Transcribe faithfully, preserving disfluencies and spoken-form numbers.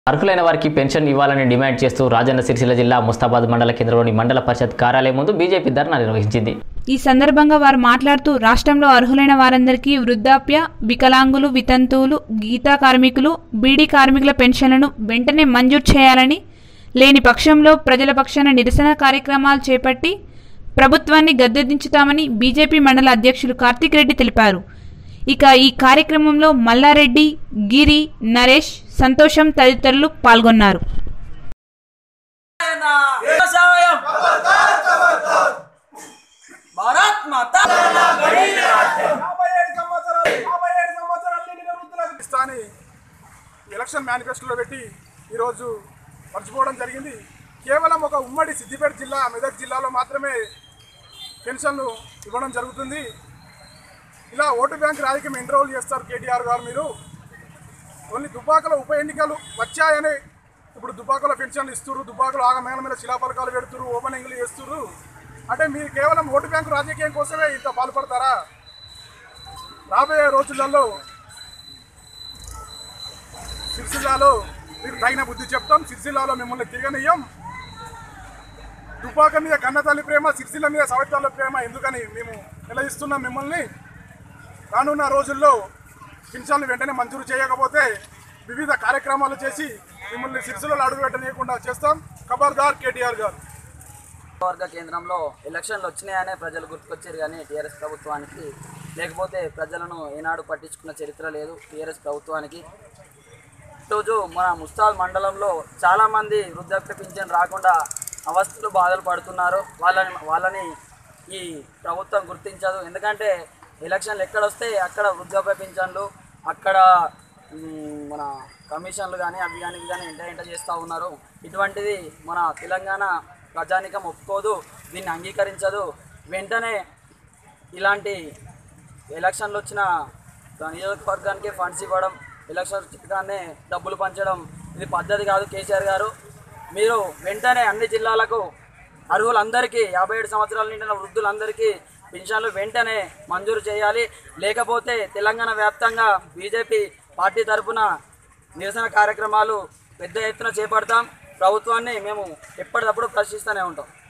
అర్హులైన వారికి పెన్షన్ ఇవ్వాలని డిమాండ్ చేస్తూ రాజన్న సిరిసిల్ల జిల్లా ముస్తాబాద్ మండల కేంద్రంలోని మండల పరిషత్ కార్యాలయం ముందు బీజేపీ ధర్నా నిర్వహించింది. ఈ సందర్భంగా వారు మాట్లాడుతూ రాష్ట్రంలో అర్హులైన వారందరికీ వృద్ధాప్య, వికలాంగులు, వితంతువులు, గీతా కార్మికులు, బీడీ కార్మికుల పెన్షన్లను వెంటనే మంజూరు చేయాలని, లేని పక్షంలో ప్రజల పక్షాన నిరసన కార్యక్రమాలు చేపట్టి ప్రభుత్వాన్ని గద్దెదించుతామని బీజేపీ మండల అధ్యక్షులు కార్తిక్ రెడ్డి తెలిపారు. ఇక ఈ కార్యక్రమంలో మల్లారెడ్డి, గిరి, నరేష్, సంతోషం తదితరులు పాల్గొన్నారు. ఎలక్షన్ మేనిఫెస్టోలో పెట్టి ఈరోజు మర్చిపోవడం జరిగింది. కేవలం ఒక ఉమ్మడి సిద్దిపేట జిల్లా, మెదక్ జిల్లాలో మాత్రమే పెన్షన్లు ఇవ్వడం జరుగుతుంది. ఇలా ఓటు బ్యాంక్ రాజకీయం ఎన్ని రోజులు చేస్తారు కేటీఆర్ గారు? మీరు ఓన్లీ దుబ్బాకలో ఉప ఎన్నికలు వచ్చాయని ఇప్పుడు దుబ్బాకలో పెన్షన్లు ఇస్తున్నారు, దుబ్బాకలో ఆగమేళ మీద శిలాఫలకాలు పెడుతున్నారు, ఓపెనింగ్లు చేస్తున్నారు. అంటే మీరు కేవలం ఓటు బ్యాంకు రాజకీయం కోసమే ఇంత పాల్పడతారా? రాబోయే రోజులలో సిరిసిల్లాలో మీరు తగిన బుద్ధి చెప్తాం. సిరిసిల్లాలో మిమ్మల్ని తిరగనియ్యం. దుబ్బాక మీద కన్నతల్లి ప్రేమ, సిరిసిల్ల మీద సవతితల్లి ప్రేమ ఎందుకని మేము నిలదీస్తున్నాం మిమ్మల్ని. రానున్న రోజుల్లో పెన్షన్లు వెంటనే మంజూరు చేయకపోతే వివిధ కార్యక్రమాలు చేసి మిమ్మల్ని సిరిసిల్లలో అడుగు పెట్టనీయకుండా చేస్తాం. ఖబర్దార్ కేటీఆర్ గారు. వర్గ కేంద్రంలో ఎలక్షన్లు వచ్చినాయనే ప్రజలు గుర్తుకొచ్చారు కానీ టీఆర్ఎస్ ప్రభుత్వానికి, లేకపోతే ప్రజలను ఏనాడు పట్టించుకున్న చరిత్ర లేదు టీఆర్ఎస్ ప్రభుత్వానికి. ఈరోజు మన ముస్తాబాద్ మండలంలో చాలామంది వృద్ధాప్య పింఛన్ రాకుండా అవస్థలు బాధలు పడుతున్నారు. వాళ్ళని వాళ్ళని ఈ ప్రభుత్వం గుర్తించదు. ఎందుకంటే ఎలక్షన్లు ఎక్కడ వస్తే అక్కడ వృద్ధాప్య పింఛన్లు, అక్కడ మన కమిషన్లు కానీ అవి కానీ ఇవి కానీ ఎంట ఎంట చేస్తూ ఉన్నారు. ఇటువంటిది మన తెలంగాణ ప్రజానికం ఒప్పుకోదు, దీన్ని అంగీకరించదు. వెంటనే ఇలాంటి ఎలక్షన్లు వచ్చిన నియోజకవర్గానికి ఫండ్స్ ఇవ్వడం, ఎలక్షన్ వచ్చిగానే డబ్బులు పంచడం ఇది పద్ధతి కాదు. కేసీఆర్ గారు, మీరు వెంటనే అన్ని జిల్లాలకు అర్హులందరికీ, యాభై ఏడు సంవత్సరాల నిండిన వృద్ధులందరికీ పెన్షన్లు వెంటనే మంజూరు చేయాలి. లేకపోతే తెలంగాణ వ్యాప్తంగా బీజేపీ పార్టీ తరఫున నిరసన కార్యక్రమాలు పెద్ద ఎత్తున చేపడతాం. ప్రభుత్వాన్ని మేము ఎప్పటికప్పుడు ప్రశ్నిస్తూనే ఉంటాం.